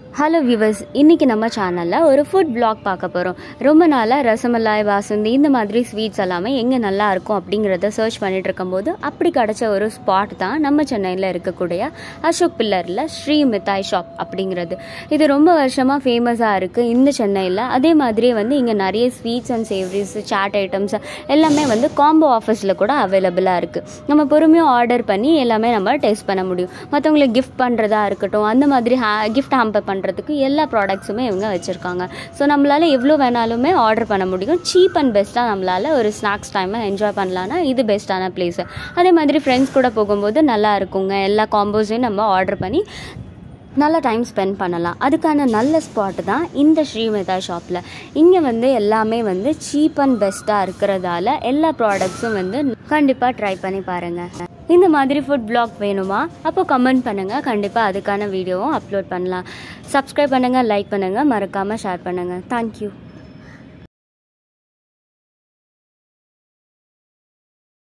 Hello viewers, இன்றைக்கி நம்ம சேனலில் ஒரு ஃபுட் வ்ளாக் பார்க்க போகிறோம். ரொம்ப நாளாக ரசமலாய், பாசுந்தி இந்த மாதிரி ஸ்வீட்ஸ் எல்லாமே எங்கே நல்லா இருக்கும் அப்படிங்கிறத சர்ச் பண்ணிட்டு இருக்கும்போது அப்படி கிடச்ச ஒரு ஸ்பாட் தான் நம்ம சென்னையில் இருக்கக்கூடிய அசோக் பில்லரில் ஸ்ரீ மிட்டாய் ஷாப் அப்படிங்கிறது. இது ரொம்ப வருஷமாக ஃபேமஸாக இருக்குது இந்த சென்னையில். அதே மாதிரி இங்கே நிறைய sweets and savouries, chaat items எல்லாமே காம்போ ஆஃபர்ஸில் கூட அவைலபிளாக இருக்குது. நம்ம பொறுமையாக ஆர்டர் பண்ணி எல்லாமே நம்ம டேஸ்ட் பண்ண முடியும். மற்றவங்களுக்கு கிஃப்ட் பண்ணுறதா இருக்கட்டும், அந்த மாதிரி கிஃப்ட் ஹாம்பர் பண்ணுறதுக்கு எல்லா ப்ராடக்ட்ஸுமே இவங்க வச்சுருக்காங்க. ஸோ நம்மளால் எவ்வளோ வேணாலுமே ஆர்டர் பண்ண முடியும். சீப் அண்ட் பெஸ்ட்டாக நம்மளால் ஒரு ஸ்நாக்ஸ் டைமை என்ஜாய் பண்ணலான்னா இது பெஸ்ட்டான பிளேஸு. அதே மாதிரி ஃப்ரெண்ட்ஸ் கூட போகும்போது நல்லா இருக்குங்க. எல்லா காம்போஸையும் நம்ம ஆர்டர் பண்ணி நல்ல டைம் ஸ்பெண்ட் பண்ணலாம். அதுக்கான நல்ல ஸ்பாட்டு தான் இந்த ஸ்ரீ மிட்டாய் ஷாப்பில். இங்கே எல்லாமே சீப் அண்ட் பெஸ்ட்டாக இருக்கிறதால எல்லா ப்ராடக்ட்ஸும் கண்டிப்பாக ட்ரை பண்ணி பாருங்கள். இந்த மாதிரி ஃபுட் வ்ளாக் வேணுமா? அப்போ கமெண்ட் பண்ணுங்கள், கண்டிப்பாக அதுக்கான வீடியோவும் அப்லோட் பண்ணலாம். சப்ஸ்கிரைப் பண்ணுங்கள், லைக் பண்ணுங்கள், மறக்காமல் ஷேர் பண்ணுங்கள். தேங்க்யூ.